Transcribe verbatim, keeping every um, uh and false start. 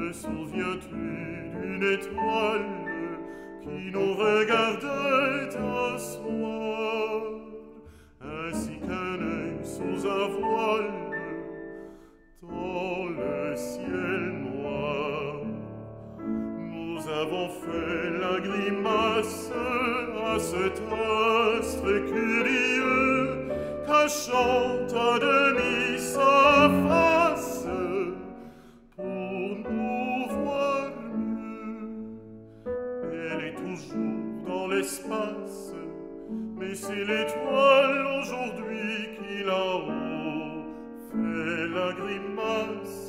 Te souviens-tu d'une étoile qui nous regardait un soir, ainsi qu'un œil sous un voile dans le ciel noir? Nous avons fait la grimace à cet astre curieux, cachant à demi sa face pour nous voir mieux. Elle est toujours dans l'espace, mais c'est l'étoile aujourd'hui qui là-haut fait la grimace.